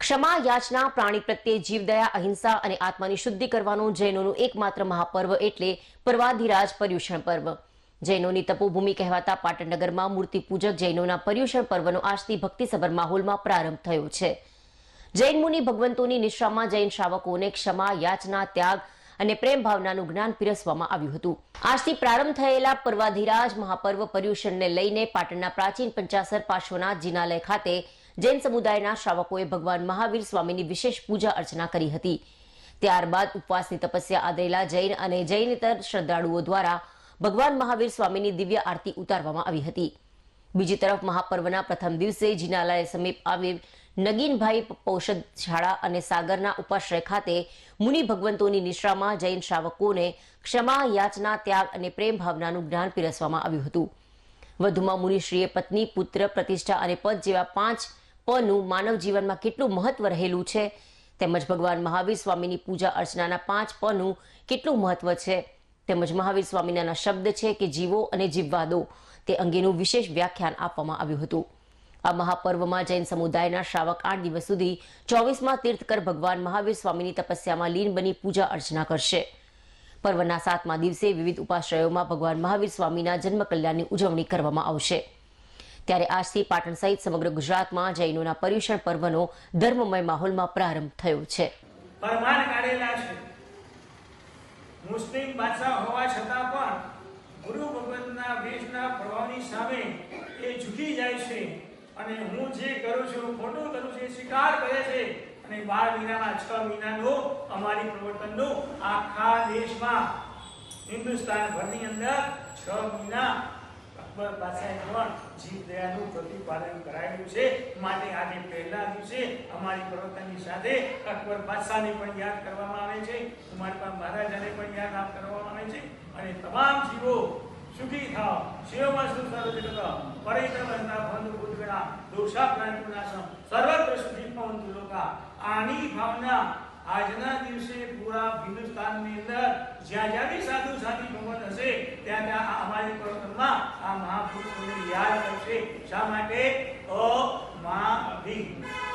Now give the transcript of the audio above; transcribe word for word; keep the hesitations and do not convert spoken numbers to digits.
ક્ષમા, યાચના, પ્રાણી પ્રત્યે જીવદયા, અહિંસા અને આત્માની શુદ્ધિ કરવાનો જૈનોનું એકમાત્ર મહાપર્વ એટલે પર્વાધિરાજ પર્યુષણ પર્વ. જૈનોની તપોભૂમિ કહેવાતા પાટણનગરમાં મૂર્તિ પૂજક જૈનોના પર્યુષણ પર્વનો આજથી ભક્તિસભર માહોલમાં પ્રારંભ થયો છે. જૈન મુનિ ભગવંતોની નિષ્ઠામાં જૈન શ્રાવકોને ક્ષમા, યાચના, ત્યાગ અને પ્રેમ ભાવનાનું જ્ઞાન પીરસવામાં આવ્યું હતું. આજથી પ્રારંભ થયેલા પર્વાધિરાજ મહાપર્વ પર્યુષણને લઈને પાટણના પ્રાચીન પંચાસર પાર્શ્વનાથ જિનાલય ખાતે જૈન સમુદાયના શ્રાવકોએ ભગવાન મહાવીર સ્વામીની વિશેષ પૂજા અર્ચના કરી હતી. ત્યારબાદ ઉપવાસની તપસ્યા આદરેલા જૈન અને જૈનેતર શ્રદ્ધાળુઓ દ્વારા ભગવાન મહાવીર સ્વામીની દિવ્ય આરતી ઉતારવામાં આવી હતી. બીજી તરફ મહાપર્વના પ્રથમ દિવસે જિનાલય સમીપ આવેલ નગીનભાઈ પૌષદ શાળા અને સાગરના ઉપાશ્રય ખાતે મુનિ ભગવંતોની નિશ્રામાં જૈન શ્રાવકોને ક્ષમા, યાચના, ત્યાગ અને પ્રેમ ભાવનાનું જ્ઞાન પીરસવામાં આવ્યું હતું. વધુમાં મુનિશ્રીએ પત્ની, પુત્ર, પ્રતિષ્ઠા અને પદ જેવા પાંચ પનું માનવ જીવનમાં કેટલું મહત્વ રહેલું છે તેમજ ભગવાન મહાવીર સ્વામીની પૂજા અર્ચનાના પાંચ પનું કેટલું મહત્વ છે તેમજ મહાવીર સ્વામીના શબ્દ છે કે જીવો અને જીવવા દો તે અંગેનું વિશેષ વ્યાખ્યાન આપવામાં આવ્યું હતું. આ મહાપર્વમાં જૈન સમુદાયના શ્રાવક આઠ દિવસ સુધી ચોવીસમાં તીર્થકર ભગવાન મહાવીર સ્વામીની તપસ્યામાં લીન બની પૂજા અર્ચના કરશે. પર્વના સાતમા દિવસે વિવિધ ઉપાશ્રયોમાં ભગવાન મહાવીર સ્વામીના જન્મ કલ્યાણની ઉજવણી કરવામાં આવશે. ત્યારે આજથી પાટણ સહિત સમગ્ર ગુજરાતમાં જૈનોના પર્યુષણ પર્વનો ધર્મમય માહોલમાં પ્રારંભ થયો છે. પરમાન કાઢેલા છે. મુસ્લિમ બાદશાહ હોવા છતાં પણ ગુરુ ભગવંતના વેશના પ્રભાવની સામે એ ઝૂકી જાય છે અને હું જે કરું છું ખોટું કરું છું એ સ્વીકાર કરે છે અને બાર મહિનાના છ મહિનાનો અમારી પ્રવર્તનનો આખા દેશમાં હિન્દુસ્તાન ભરની અંદર છ મહિના અકબર બાદશાહે પણ જીવદયાનું પ્રતિપાદન કરાયેલું છે. માટે આજે પહેલા દિવસે અમારી પ્રવર્તનની સાથે અકબર બાદશાહને પણ યાદ કરવામાં આવે છે, કુમારપા મહારાજાને પણ યાદ કરવામાં આવે છે અને તમામ જીવો સુખી થાવ, શિવમાં સુખ સર્વજગત પરિત્રવંતા બંધુ ભૂતગણા દોષાક્રાંતિનાશમ સર્વત્ર સુખી ભવંતુ લોકા. આની ભાવના આજના દિવસે પૂરા હિન્દુસ્તાનની અંદર જ્યાં જ્યાં બી સાધુ સાધી ભગવત હશે ત્યાં ત્યાં અમારી પ્રવર્તનમાં આ મહાપુરુષોને યાદ કરશે. શા માટે? અ મા ભી